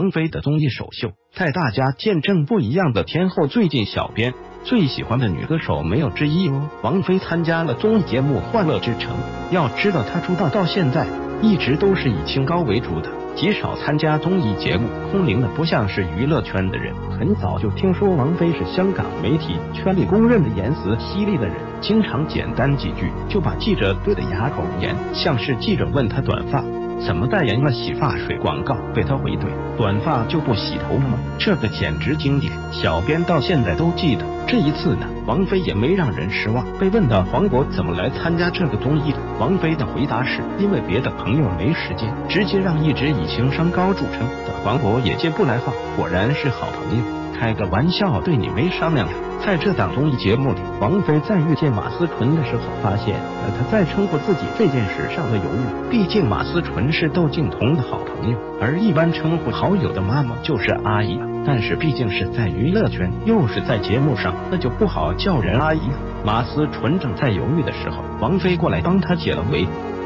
王菲的综艺首秀，带大家见证不一样的天后。最近小编最喜欢的女歌手没有之一哦。王菲参加了综艺节目《欢乐之城》，要知道她出道到现在一直都是以清高为主的，极少参加综艺节目，空灵的不像是娱乐圈的人。很早就听说王菲是香港媒体圈里公认的言辞犀利的人，经常简单几句就把记者怼得哑口无言。像是记者问她短发怎么代言了洗发水广告，被他回怼：短发就不洗头了吗？这个简直经典，小编到现在都记得。这一次呢，王菲也没让人失望。被问到黄渤怎么来参加这个综艺的，王菲的回答是因为别的朋友没时间，直接让一直以情商高著称的黄渤也接不来话。果然是好朋友，开个玩笑，对你没商量呀。在这档综艺节目里，王菲在遇见马思纯的时候，发现她在称呼自己这件事上的犹豫。毕竟马思纯是窦靖童的好朋友，而一般称呼好友的妈妈就是阿姨。但是毕竟是在娱乐圈，又是在节目上，那就不好叫人阿姨。马思纯正在犹豫的时候，王菲过来帮她解了围。